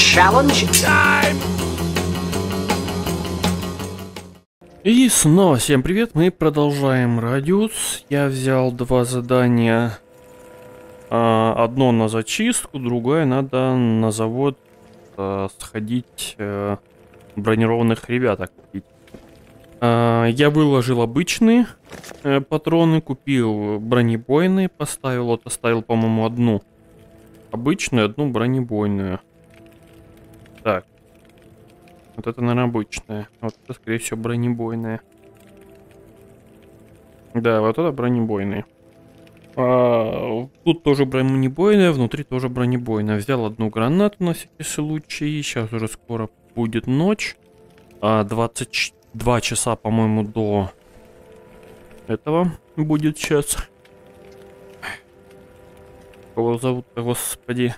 challenge time! И снова всем привет, мы продолжаем Радиус. Я взял два задания. Одно на зачистку, другое надо на завод сходить, бронированных ребят купить. Я выложил обычные патроны, купил бронебойные, поставил, вот оставил, по-моему, одну обычную, одну бронебойную. Так. Вот это, наверное, обычная. Вот это, скорее всего, бронебойная. Да, вот это бронебойные. Тут тоже бронебойная, внутри тоже бронебойная. Взял одну гранату на всякий случай. Сейчас уже скоро будет ночь. 22 часа, по-моему, до этого будет сейчас. Кого зовут-то, господи?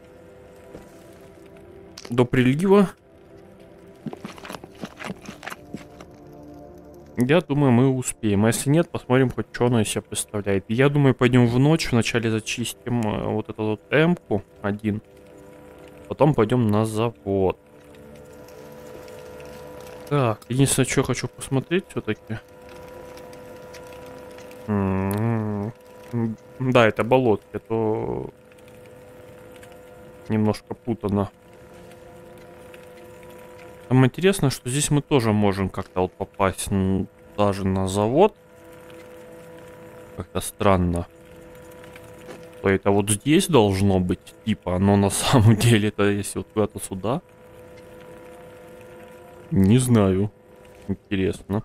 До прилива. Я думаю, мы успеем. А если нет, посмотрим, хоть что она из себя представляет. Я думаю, пойдем в ночь. Вначале зачистим вот эту вот М-ку один. Потом пойдем на завод. Так, единственное, что хочу посмотреть все-таки. Да, это болотки, а то немножко путано. Там интересно, что здесь мы тоже можем как-то вот попасть даже на завод. Как-то странно. То это вот здесь должно быть, типа, но на самом деле это если вот куда-то сюда. Не знаю. Интересно.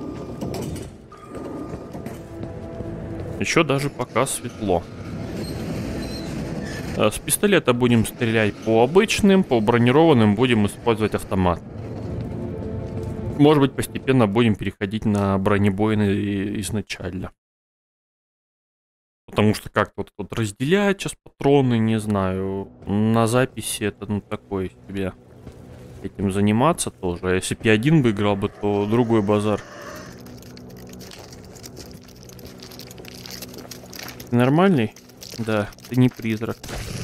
Еще даже пока светло. С пистолета будем стрелять по обычным, по бронированным будем использовать автомат. Может быть, постепенно будем переходить на бронебойные изначально. Потому что как-то вот разделять сейчас патроны, не знаю. На записи это ну такое себе. Этим заниматься тоже. А если бы я один бы играл бы, то другой базар. Ты нормальный? Да, ты не призрак.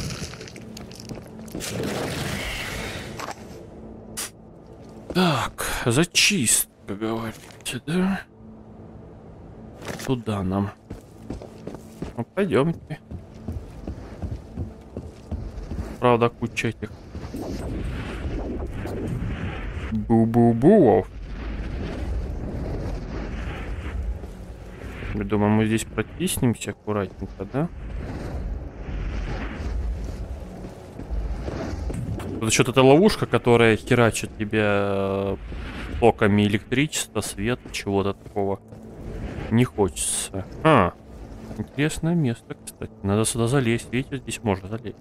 Так, зачистка, говорите, да? Туда нам. Ну, пойдемте. Правда, куча этих бу-бу-буов. Я думаю, мы здесь протиснемся аккуратненько, да? За счет этой ловушка, которая херачит тебя токами электричества, свет, чего-то такого. Не хочется. Интересное место, кстати. Надо сюда залезть. Видите, здесь можно залезть.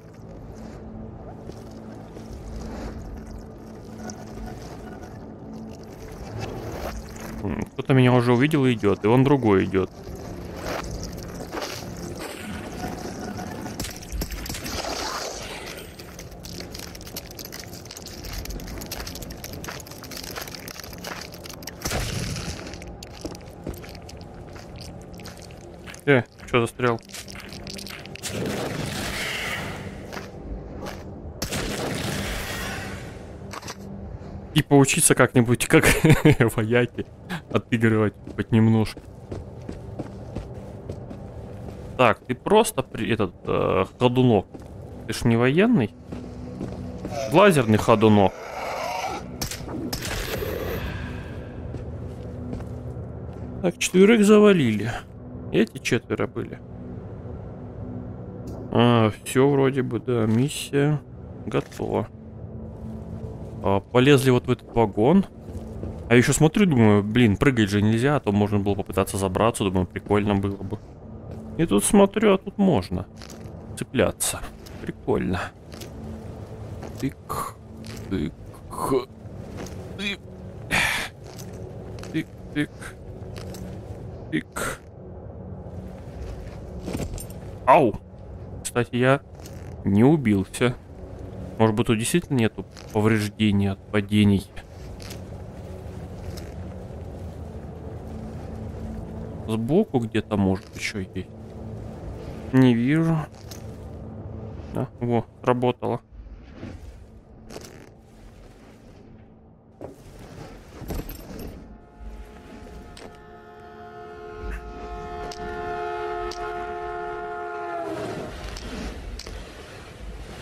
Кто-то меня уже увидел и идет, и он другой идет. Что застрял? И поучиться как-нибудь, как вояки, отыгрывать хоть немножко. Так, ты просто ходунок. Ты ж не военный? Лазерный ходунок. Так, 4 завалили. Эти 4 были. Все вроде бы, да, миссия готова. Полезли вот в этот вагон. А еще смотрю, думаю, блин, прыгать же нельзя, а то можно было попытаться забраться, думаю, прикольно было бы. И тут смотрю, а тут можно цепляться. Прикольно. Тык, тык, тык, тык, тык, тык. Ау! Кстати, я не убился. Может быть, тут действительно нету повреждений от падений. Сбоку где-то может еще есть. Не вижу. Да, во, работало.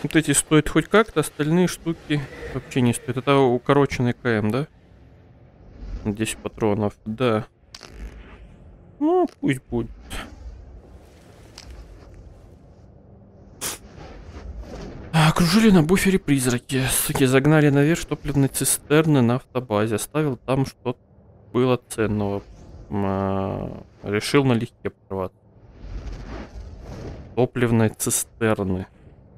Вот эти стоят хоть как-то, остальные штуки вообще не стоят. Это укороченный КМ, да? 10 патронов, да. Ну, пусть будет. Окружили на буфере призраки. Суки, загнали наверх топливной цистерны на автобазе. Оставил там что-то было ценного. Решил налегке порваться. Топливной цистерны.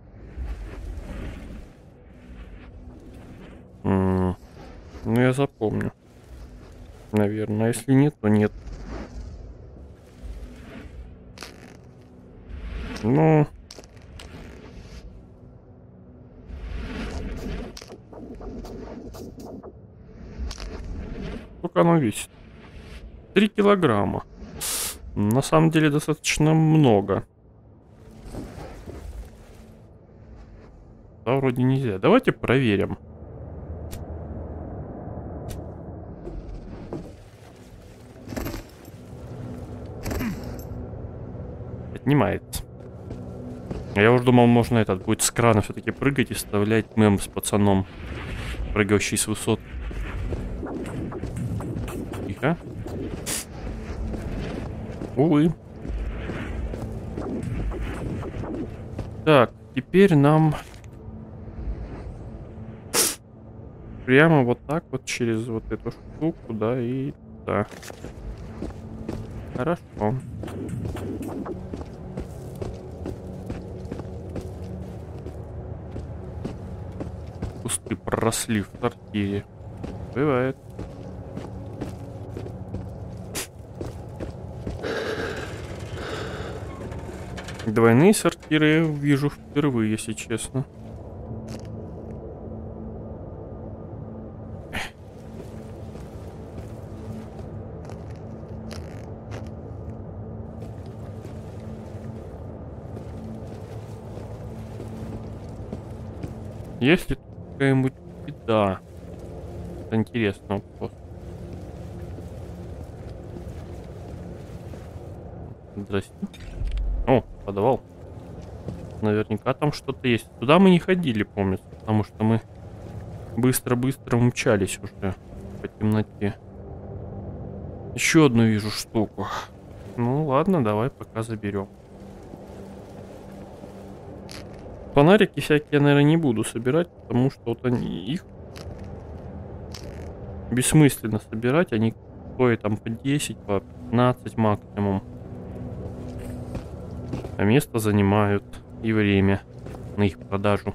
Ну, я запомню. Наверное. А если нет, то нет. Ну... Сколько оно весит? 3 килограмма. На самом деле достаточно много. Да, вроде нельзя. Давайте проверим. Поднимается. Я уже думал, можно этот будет с крана все-таки прыгать и вставлять мем с пацаном, прыгающий с высот. Тихо. Увы. Так, теперь нам прямо вот так вот через вот эту штуку, да, и да. Хорошо. Кусты проросли в сортире. Бывает. Двойные сортиры я вижу впервые, если честно. Есть ли тут какая-нибудь беда? Это интересный вопрос. Здрасте. О, подвал. Наверняка там что-то есть. Туда мы не ходили, помнится, потому что мы быстро-быстро умчались уже по темноте. Еще одну вижу штуку. Ну ладно, давай пока заберем. Фонарики всякие я, наверное, не буду собирать, потому что вот они их бессмысленно собирать. Они стоят там по 10, по 15 максимум. А место занимают и время на их продажу.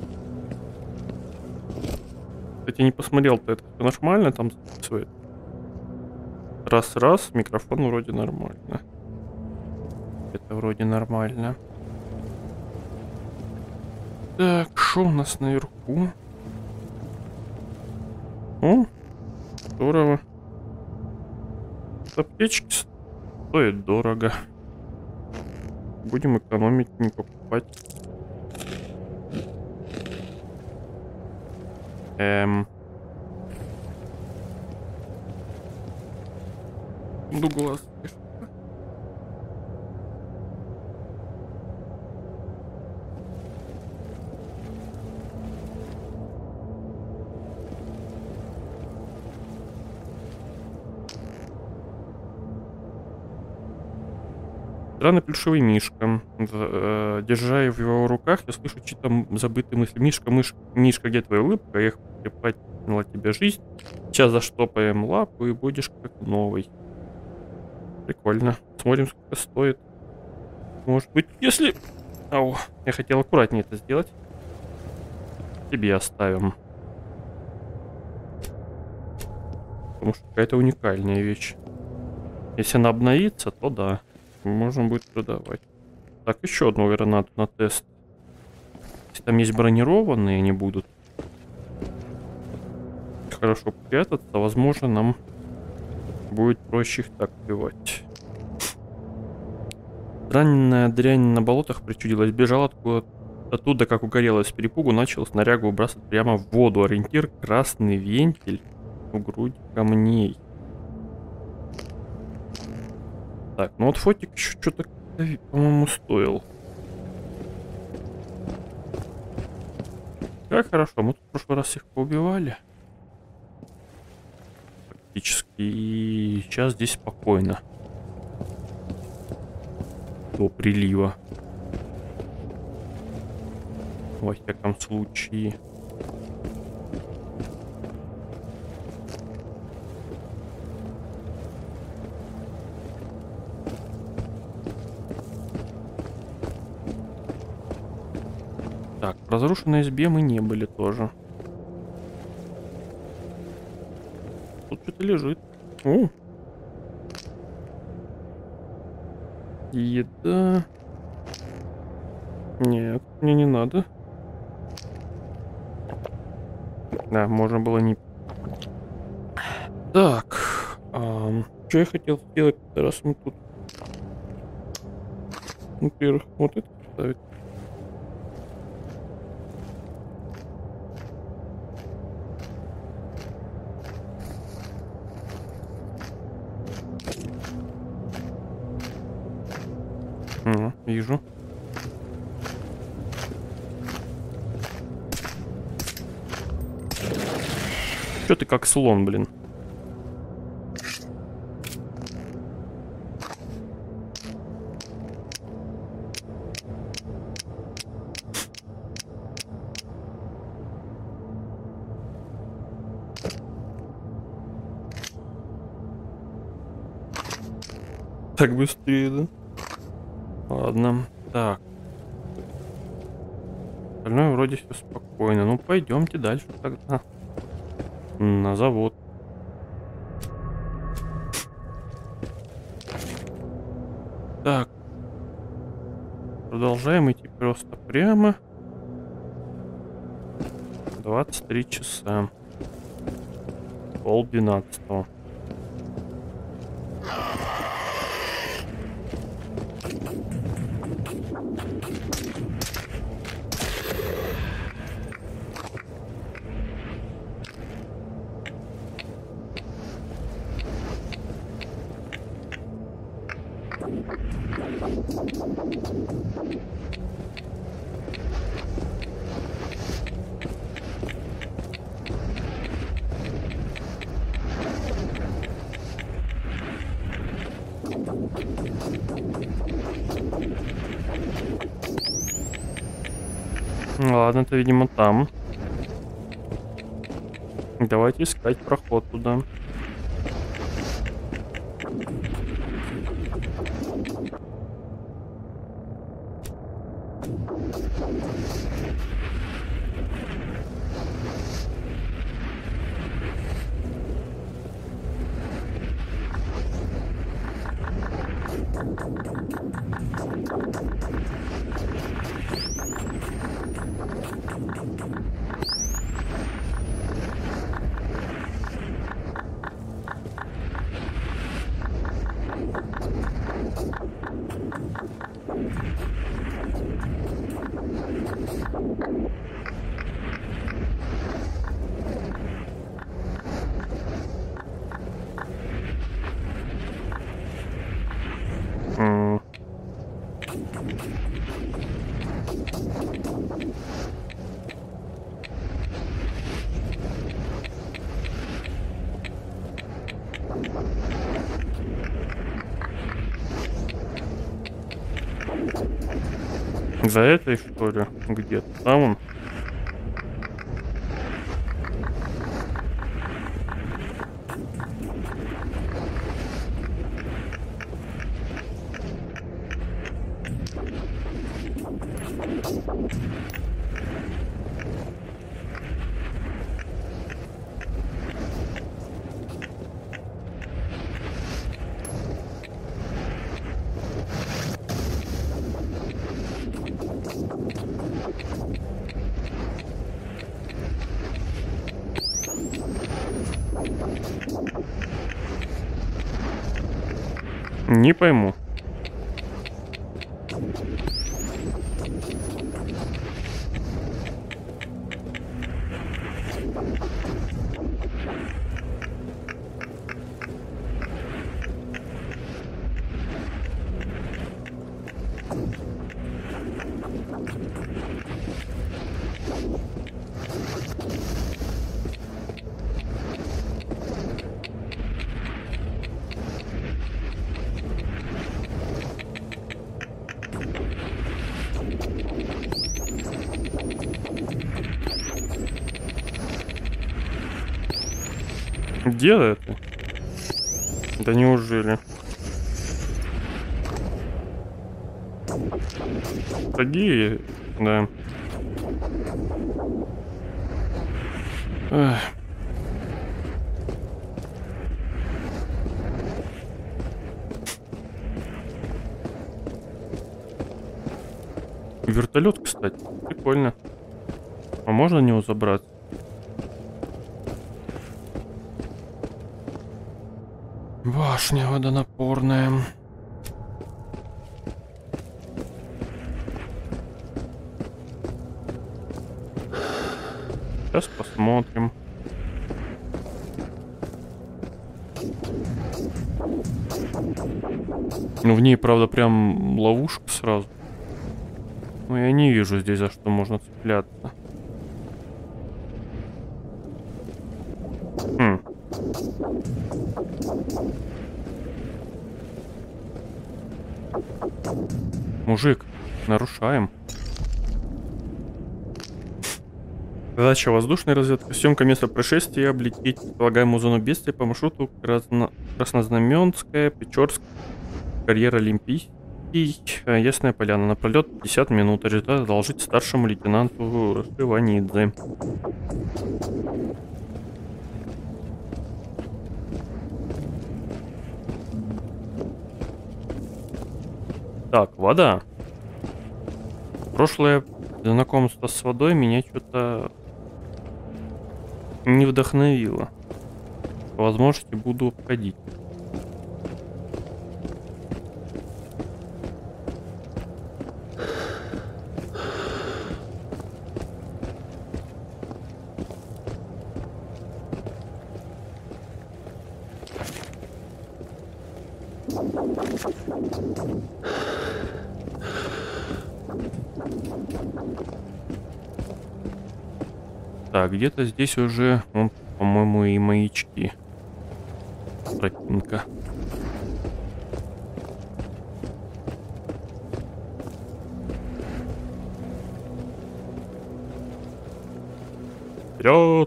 Кстати, не посмотрел-то, это нормально там записывает? Раз-раз, микрофон вроде нормально. Это вроде нормально. Так, что у нас наверху? О, здорово. Аптечки стоят дорого. Будем экономить, не покупать. Буду глаз. Странный плюшевый мишка. Держа в его руках, я слышу чьи-то забытые мысли. Мишка, где твоя улыбка? Я припатила тебе жизнь. Сейчас заштопаем лапу и будешь как новый. Прикольно. Смотрим, сколько стоит. Может быть, если... Ау, я хотел аккуратнее это сделать. Тебе оставим. Потому что какая-то уникальная вещь. Если она обновится, то да. Можно будет продавать. Так, еще одну гранату на тест. Если там есть бронированные, они будут хорошо прятаться, возможно, нам будет проще их так убивать. Раненая дрянь на болотах причудилась, бежала оттуда, как угорелась с перепугу, начал снарягу выбрасывать прямо в воду. Ориентир — красный вентиль в грудь камней. Так, ну вот фотик еще что-то, по-моему, стоил. Как хорошо, мы тут в прошлый раз их поубивали. Практически. И сейчас здесь спокойно. До прилива. Во всяком случае. Так, в разрушенной избе мы не были тоже. Тут что-то лежит. О! Еда. Нет, мне не надо. Да, можно было не... Так. Что я хотел сделать, раз мы тут... Во-первых, вот это ставить. Вижу. Чё ты как слон, блин? Так быстрее, да? Ладно, так. Остальное вроде все спокойно. Ну, пойдемте дальше тогда. На завод. Так. Продолжаем идти просто прямо. 23 часа. 11:30. Ладно, это, видимо, там. Давайте искать проход туда. За этой, что ли? Где-то там он. Не пойму. Где это? Да неужели? Шаги, да. Эх. Вертолет, кстати, прикольно. А можно на него забраться? Башня водонапорная. Сейчас посмотрим. Ну, в ней, правда, прям ловушка сразу. Но я не вижу здесь, за что можно цепляться. Хм. Мужик, нарушаем. Задача воздушной разведки. Съемка места происшествия. Облететь предполагаемую зону бедствия по маршруту Краснознаменская, Печорск, карьер Олимпийский, Ясная Поляна. На пролет 50 минут. Результат доложить старшему лейтенанту Шиванидзе. Так, вода. Прошлое знакомство с водой меня что-то не вдохновило. По возможности буду обходить. Так, где-то здесь уже, по-моему, и маячки. Тропинка. Вперед!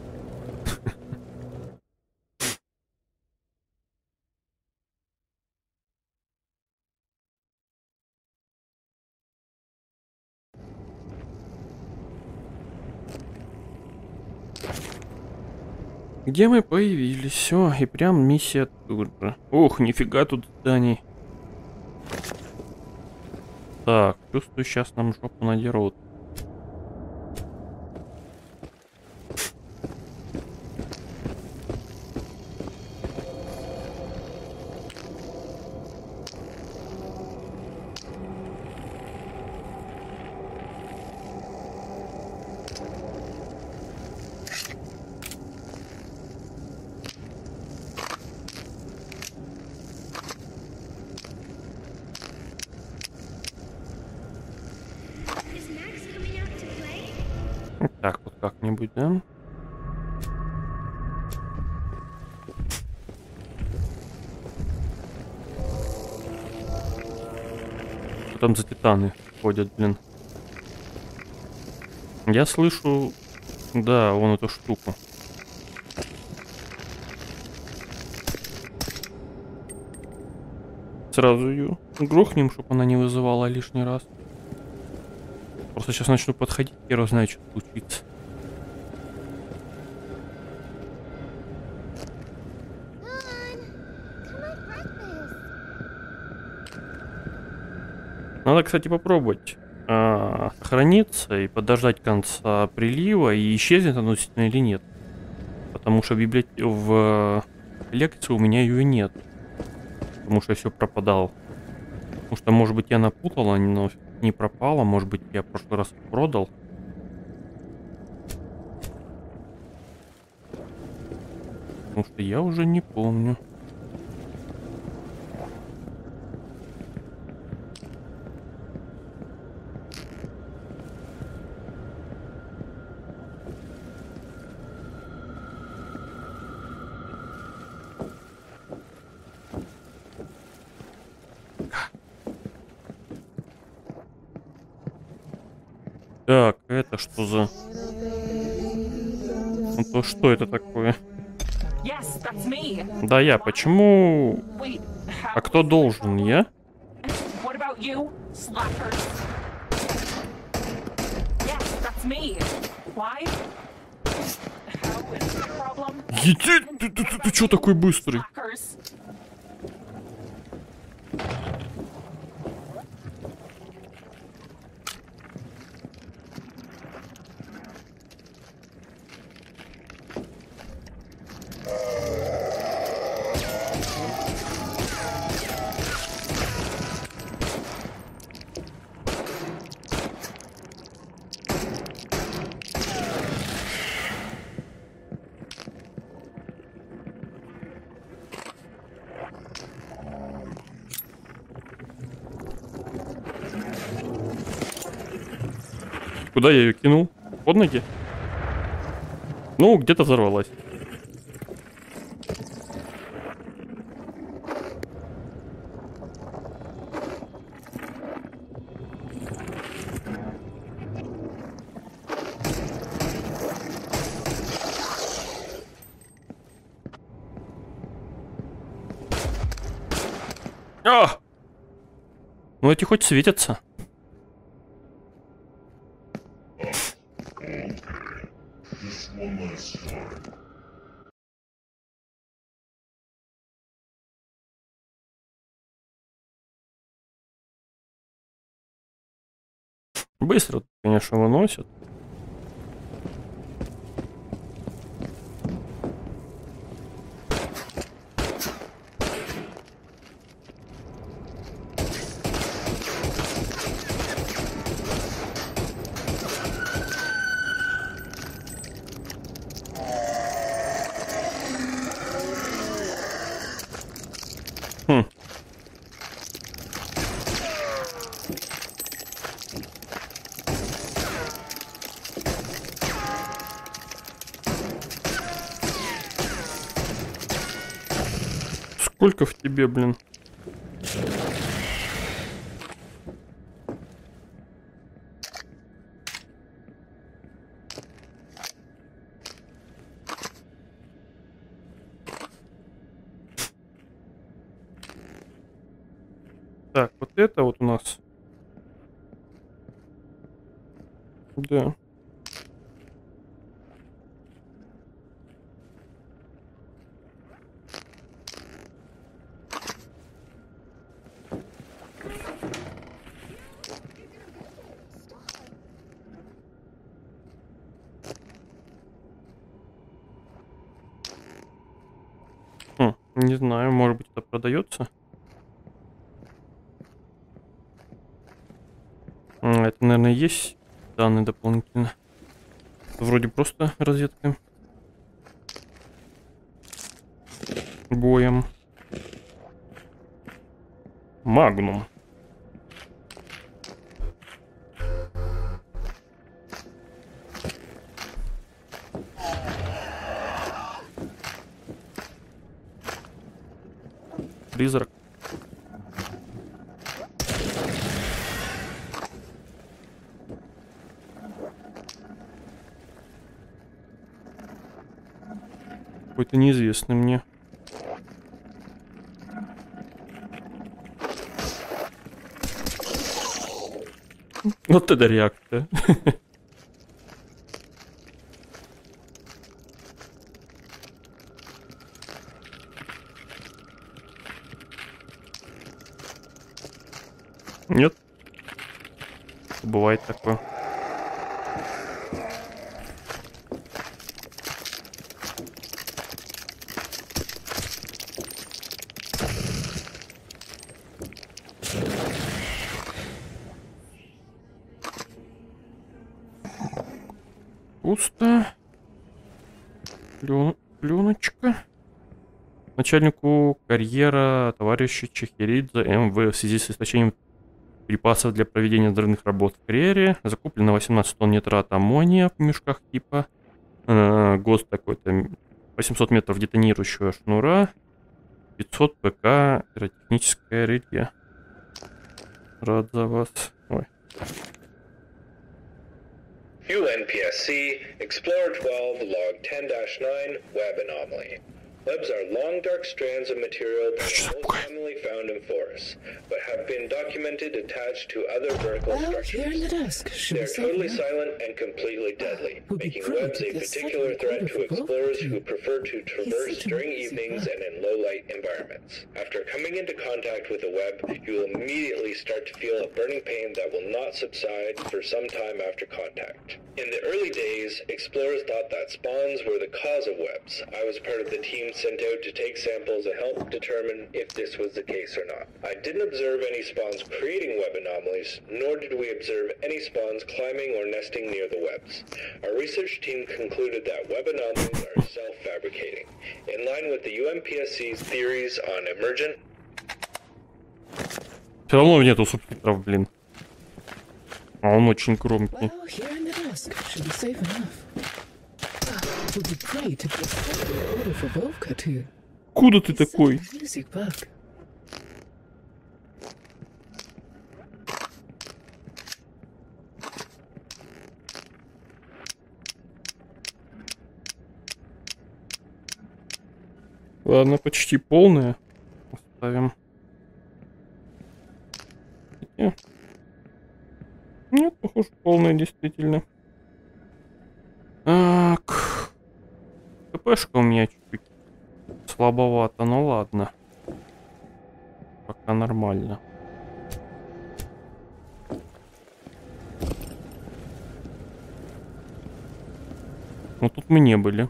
Где мы появились? Все, и прям миссия тут же. Ох, нифига тут зданий. Так, чувствую, сейчас нам жопу надерут. Так, вот как-нибудь, да? Что там за титаны ходят, блин? Я слышу, да, вон эту штуку. Сразу ее грохнем, чтобы она не вызывала лишний раз. Просто сейчас начну подходить, я знаю, что случится. Надо, кстати, попробовать храниться и подождать конца прилива, и исчезнет оно действительно или нет. Потому что в лекции у меня ее нет. Потому что все пропадало. Потому что, может быть, я напутала, но не пропала. Может быть, я в прошлый раз продал. Потому что я уже не помню. Так, это что за... Ну то что это такое? Yes, that's me. Да я, почему... Wait, А кто должен, я? what about you? Slackers. Yes, that's me. Why? How is the problem? Ети, ты чё такой быстрый? Slackers. Куда я ее кинул? Под ноги? Ну, где-то взорвалась. А! Ну эти хоть светятся. Быстро, конечно, выносят. Хм. Сколько в тебе, блин? Так, вот это вот у нас. Да. Хм, не знаю, может быть, это продается. Это, наверное, есть данные дополнительно. Вроде просто розетка. Боем. Магнум. Призрак. Какой-то неизвестный мне. Вот это реакция. Нет. Бывает такое. Пусто. Пленочка. Начальнику карьера товарища Чехиридзе МВ в связи с истощением припасов для проведения взрывных работ в карьере. Закуплено 18 тонн нитрата аммония в мешках типа. ГОСТ такой-то. 800 метров детонирующего шнура. 500 ПК. Пиротехническое релье. Рад за вас. Ой. UNPSC, Explorer 12, log 10-9, web anomaly. Webs are long, dark strands of material that are most commonly found in forests, but have been documented attached to other vertical Well, here in the structures. desk. Should They be are safe totally enough. silent and completely deadly, Would be making prudent webs to a get particular second threat quarter to for both explorers of you. who prefer to traverse such a during noisy evenings bug. and in low-light environments. After coming into contact with a web, you will immediately start to feel a burning pain that will not subside for some time after contact. In the early days, explorers thought that spawns were the cause of webs. I was part of the team sent out to take samples to help determine if this was the case or not. I didn't observe any spawns creating web anomalies, nor did we observe any spawns climbing or nesting near the webs. Our research team concluded that web anomalies are self-fabricating, in line with the UMPSC's theories on emergent. Все равно нету субтитров, блин. А он очень громкий. Well, here in the desk. Should be safe enough. Would be great to get second quarter for Volka too. Откуда ты He's such такой? a music bug. Ладно, почти полная. Оставим. Нет, похоже, полная действительно. Так. КПшка у меня чуть-чуть слабовато, ну ладно. Пока нормально. Ну тут мы не были.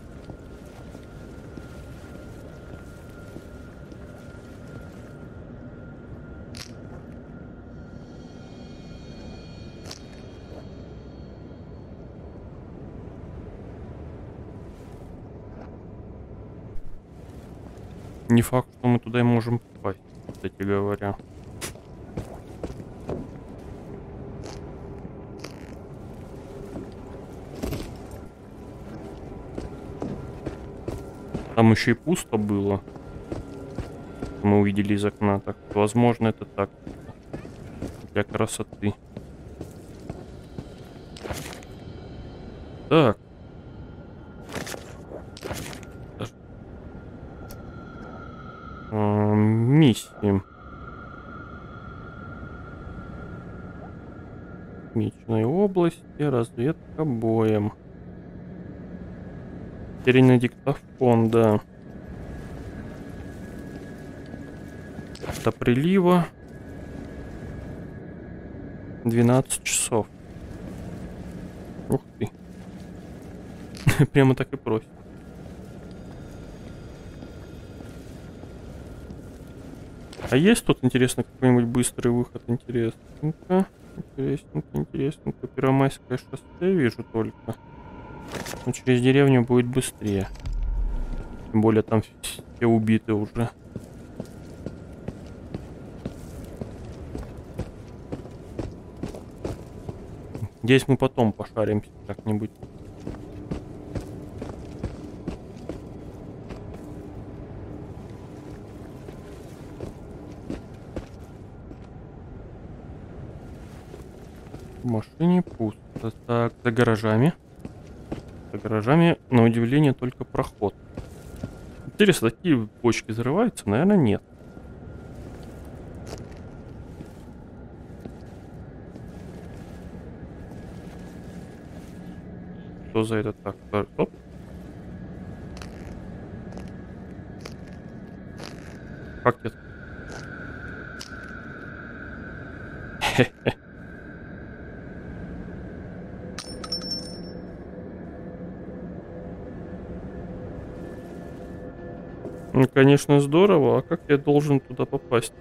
Не факт, что мы туда и можем попасть, кстати говоря. Там еще и пусто было. Мы увидели из окна. Так, возможно, это так. Для красоты. Так. Миссии. Мечной области, разведка боем. Потерянный диктофон, да. До прилива 12 часов. Ух ты. Прямо так и просит. А есть тут, интересно, какой-нибудь быстрый выход? Интересненько. Интересненько. Первомайское шоссе вижу только. Но через деревню будет быстрее. Тем более там все убиты уже. Здесь мы потом пошаримся как-нибудь. В машине пусто. Так, за гаражами. За гаражами, на удивление, только проход. Интересно, такие бочки взрываются? Наверное, нет. Что за это так? Оп. Как это? Хе-хе. Ну, конечно, здорово. А как я должен туда попасть?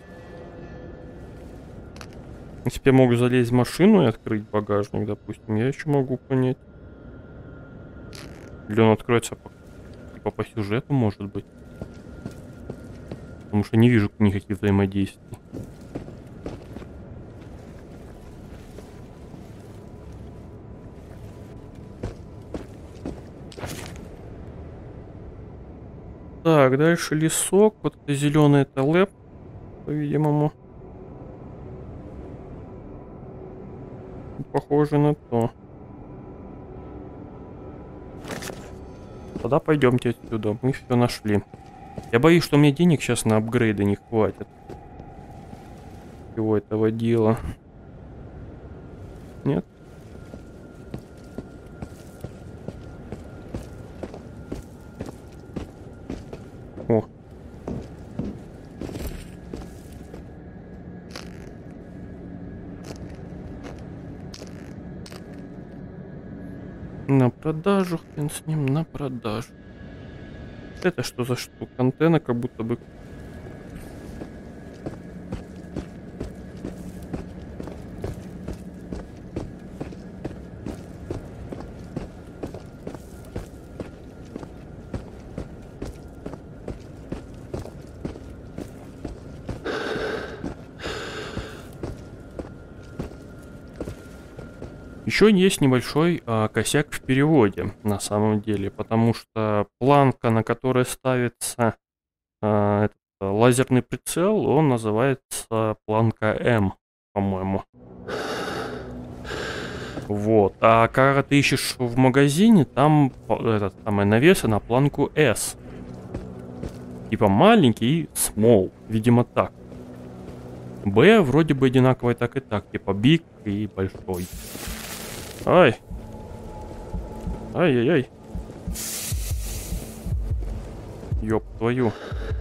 Если бы я мог залезть в машину и открыть багажник, допустим, я еще могу понять. Или он откроется типа по сюжету, может быть. Потому что не вижу никаких взаимодействий. Так, дальше лесок. Вот это зеленый, это лэп, по-видимому. Похоже на то. Тогда пойдемте отсюда. Мы все нашли. Я боюсь, что мне денег сейчас на апгрейды не хватит. Всего этого дела. Нет? О. На продажу, хрен с ним, на продажу. Это что за штука? Антенна как будто бы... Еще есть небольшой косяк в переводе, на самом деле, потому что планка, на которой ставится этот лазерный прицел, он называется планка М, по-моему. Вот. А когда ты ищешь в магазине, там этот самый навес на планку S. Типа маленький и small, видимо так. B вроде бы одинаковый так и так, типа big и большой. Ай. Ай-яй-яй. Ёб твою.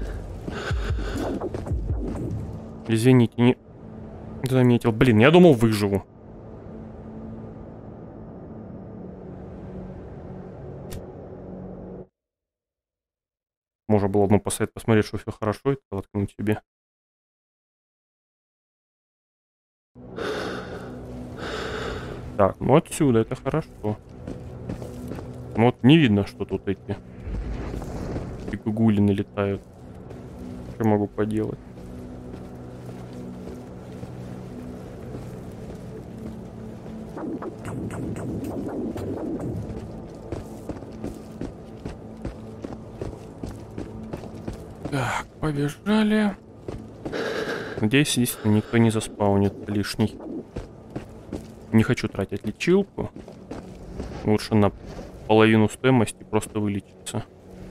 Извините, не заметил. Блин, я думал, выживу. Можно было бы посмотреть, что все хорошо, и воткнуть себе. Так, ну отсюда это хорошо. Ну вот не видно, что тут эти гулины летают. Что могу поделать? Так, побежали. Надеюсь, действительно никто не заспаунит лишний. Не хочу тратить лечилку. Лучше на половину стоимости просто вылечиться.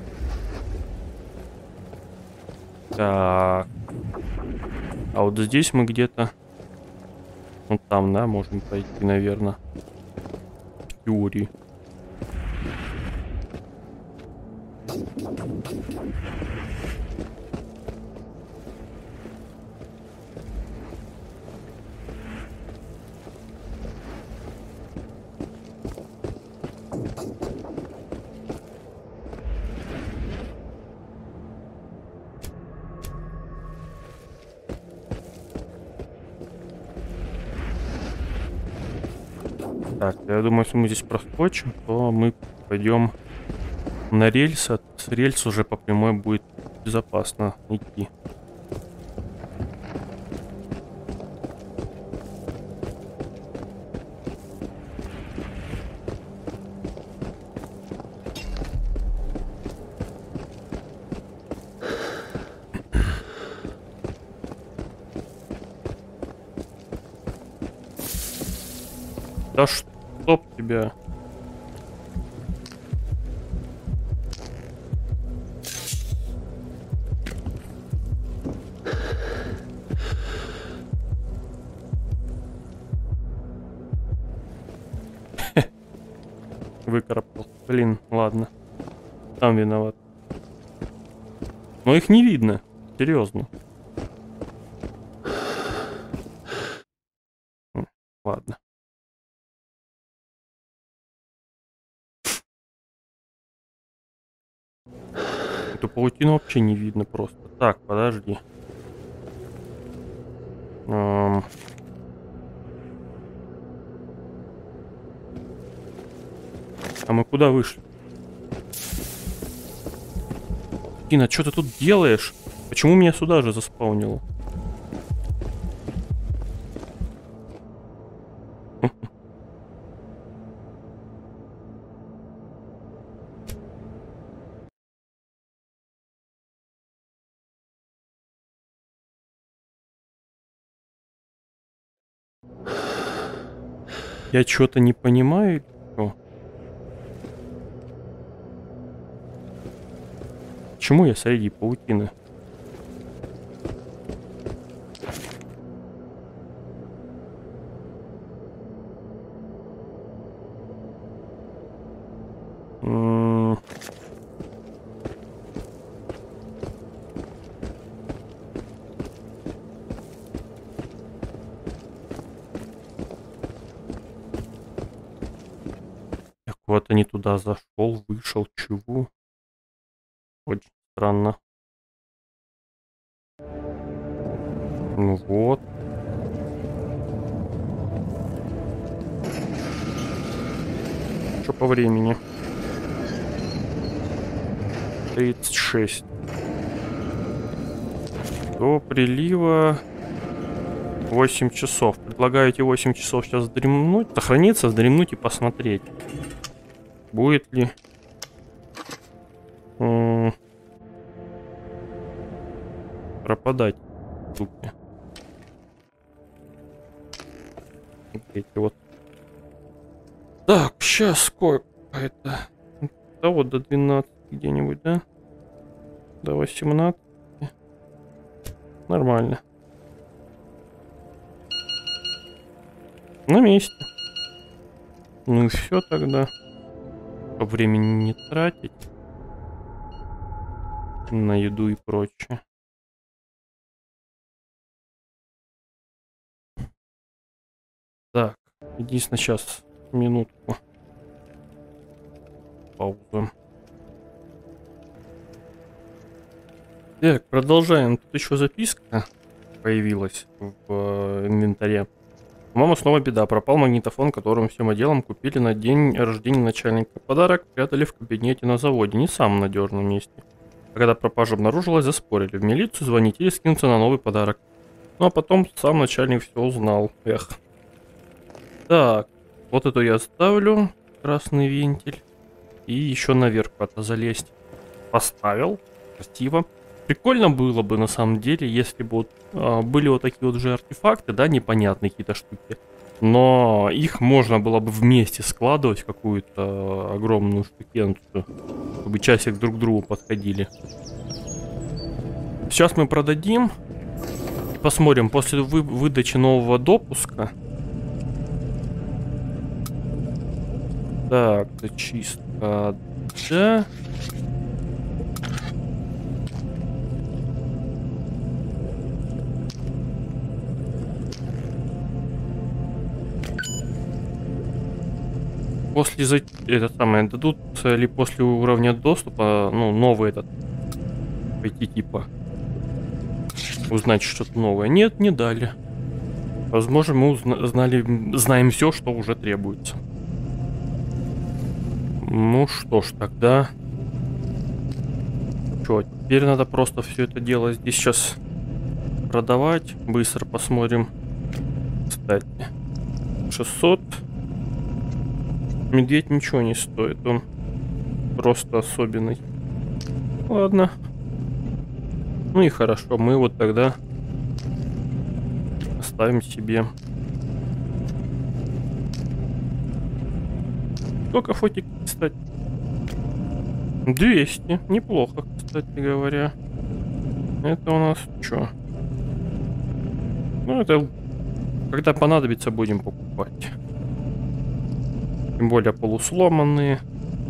Так. А вот здесь мы где-то... Вот там, да, можем пойти, наверное. В теории. Так, я думаю, если мы здесь проскочим, то мы пойдем на рельсы. С рельс уже по прямой будет безопасно идти. Да чтоб тебя. Выкарабкал. Блин, ладно. Сам виноват. Но их не видно. Серьезно. Ладно. Эту паутину вообще не видно просто. Так, подожди. А мы куда вышли? Тина, что ты тут делаешь? Почему меня сюда же заспаунило? Я что-то не понимаю. Почему я среди паутины? Я куда-то не туда зашел, вышел, чего? Очень странно. Ну вот. Что по времени? 36. До прилива 8 часов. Предлагаю эти 8 часов сейчас вздремнуть, сохраниться, вздремнуть и посмотреть. Будет ли... пропадать штуки. Вот эти вот. Так, сейчас сколько это? Да вот до 12 где-нибудь, да? До 18. Нормально. На месте. Ну и все тогда. По времени не тратить. На еду и прочее. Так, единственное, сейчас минутку. Паузу. Так, продолжаем. Тут еще записка появилась в инвентаре. Мама, снова беда. Пропал магнитофон, которым всем отделом купили на день рождения начальника. Подарок прятали в кабинете на заводе, не в самом надежном месте. А когда пропажа обнаружилась, заспорили. В милицию звонить или скинуться на новый подарок. Ну а потом сам начальник все узнал. Эх. Так, вот эту я оставлю. Красный вентиль. И еще наверх куда-то залезть. Поставил. Красиво. Прикольно было бы на самом деле, если бы вот, были вот такие вот же артефакты, да, непонятные какие-то штуки. Но их можно было бы вместе складывать в какую-то огромную штукенцию, чтобы часик друг к другу подходили. Сейчас мы продадим. И посмотрим, после выдачи нового допуска. Так, зачистка. Да. После это самое дадут ли после уровня доступа, ну, новый этот пойти типа узнать что-то новое? Нет, не дали. Возможно, мы знаем все, что уже требуется. Ну что ж, тогда что, теперь надо просто все это дело здесь сейчас продавать. Быстро посмотрим. Кстати, 600. Медведь ничего не стоит, он просто особенный. Ладно. Ну и хорошо, мы вот тогда оставим себе. Сколько фотик, кстати? 200. Неплохо, кстати говоря. Это у нас что? Ну это когда понадобится, будем покупать. Тем более полусломанные.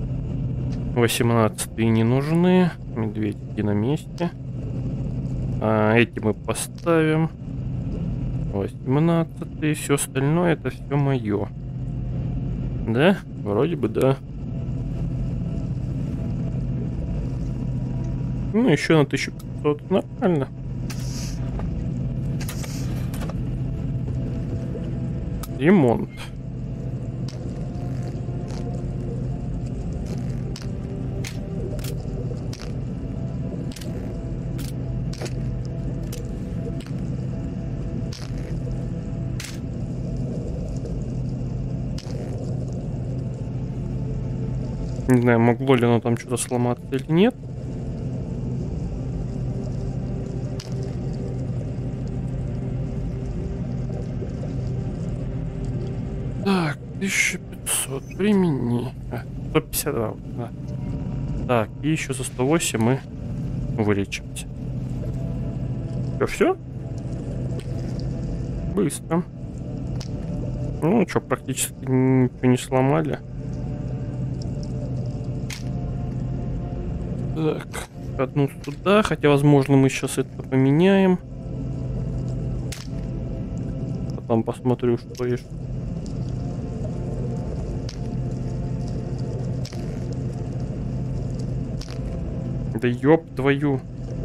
18-е не нужны. Медведики на месте. Эти мы поставим. 18-е. Все остальное это все мое. Да? Вроде бы да. Ну еще на 1500. Нормально. Ремонт. Не знаю, могло ли оно там что-то сломаться или нет. Так, 1500. Примени. 152. Да. Так, и еще за 108 мы вылечить. Все? Быстро. Ну что, практически ничего не сломали. Так, одну сюда, хотя, возможно, мы сейчас это поменяем. Потом посмотрю, что есть. Да ёб твою.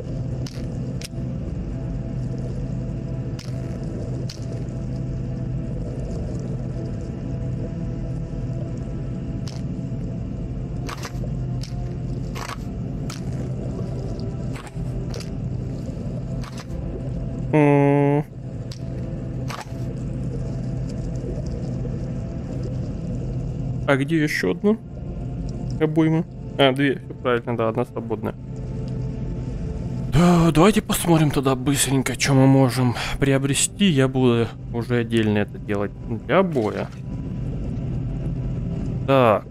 А где еще одна обойма? А, две, все правильно, да, одна свободная. Да, давайте посмотрим тогда быстренько, что мы можем приобрести. Я буду уже отдельно это делать для боя. Так.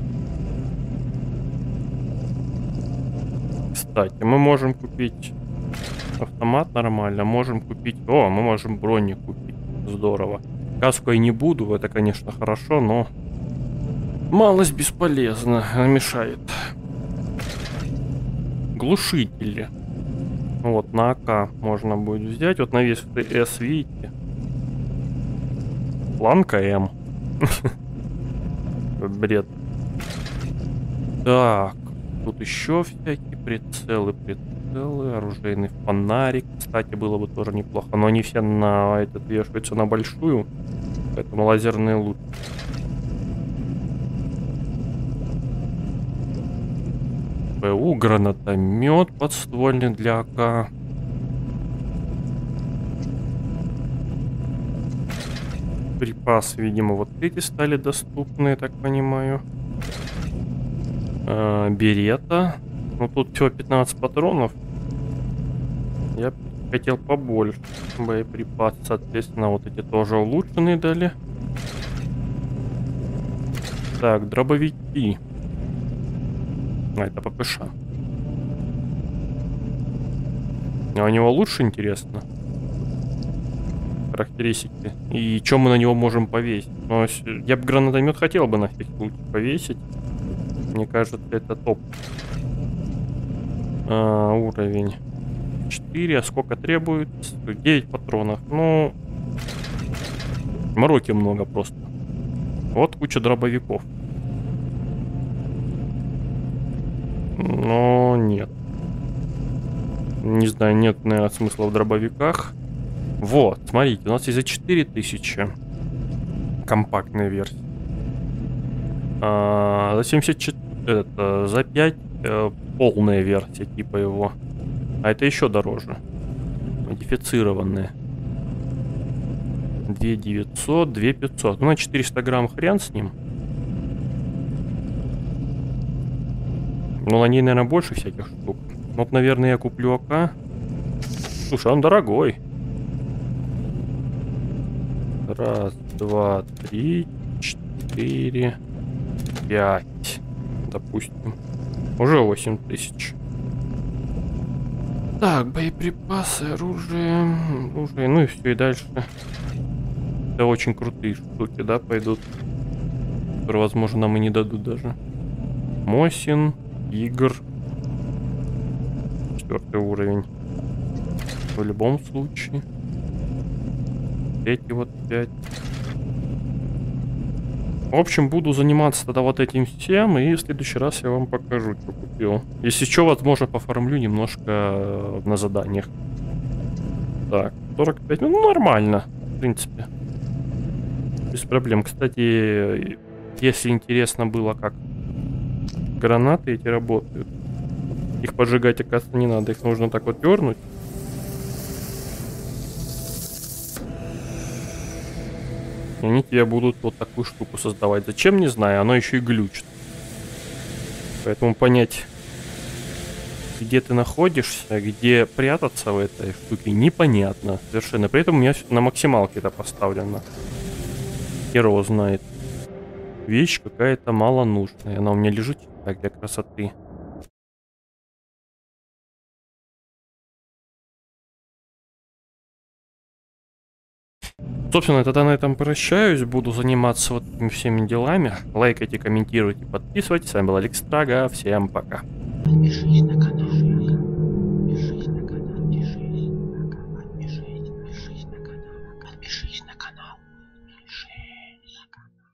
Кстати, мы можем купить автомат нормально, можем купить... О, мы можем броник купить. Здорово. Каску я не буду, это, конечно, хорошо, но... Малость бесполезна, она мешает. Глушители. Вот, на АК можно будет взять. Вот на вес С, видите? Планка М. Бред. Так, тут еще всякие прицелы, оружейный фонарик. Кстати, было бы тоже неплохо. Но они все на этот вешаются на большую. Поэтому лазерные лучше. ПУ, гранатомет подствольный для АК. Припасы, видимо, вот эти стали доступны, я так понимаю. Берета. Ну тут всего 15 патронов. Я хотел побольше. Боеприпасы, соответственно, вот эти тоже улучшенные дали. Так, дробовики. А, это ППШ. А у него лучше, интересно? Характеристики. И что мы на него можем повесить? Ну, я бы гранатомет хотел бы на всякий случай повесить. Мне кажется, это топ. Уровень 4. А сколько требует? 9 патронов. Ну, мороки много просто. Вот куча дробовиков. Но нет. Не знаю, нет, наверное, смысла в дробовиках. Вот, смотрите, у нас есть за 4000 компактная версия. За 74, это, за 5 полная версия типа его. А это еще дороже. Модифицированные. 2900, 2500. Ну, на 400 грамм хрен с ним. Ну, на ней, наверное, больше всяких штук. Вот, наверное, я куплю АК. Слушай, он дорогой. Раз, два, три, 4, 5. Допустим. Уже 8000. Так, боеприпасы, оружие. Ну и все, и дальше. Это очень крутые штуки, да, пойдут. Которые, возможно, нам и не дадут даже. Мосин. Игр. 4 уровень. В любом случае. 3 вот 5. В общем, буду заниматься тогда вот этим всем. И в следующий раз я вам покажу, что купил. Если что, возможно, пофармлю немножко на заданиях. Так, 45. Ну, нормально. В принципе. Без проблем. Кстати, если интересно было, как гранаты эти работают. Их поджигать, оказывается, не надо. Их нужно так вот дернуть. И они тебе будут вот такую штуку создавать. Зачем, не знаю. Оно еще и глючит. Поэтому понять, где ты находишься, где прятаться в этой штуке, непонятно. Совершенно. При этом у меня на максималке это поставлено. Хер его знает. Вещь какая-то мало нужная. Она у меня лежит так для красоты. Собственно, тогда на этом прощаюсь. Буду заниматься вот этими всеми делами. Лайкайте, комментируйте, подписывайтесь. С вами был Алекс Трага. Всем пока. Подпишись на канал.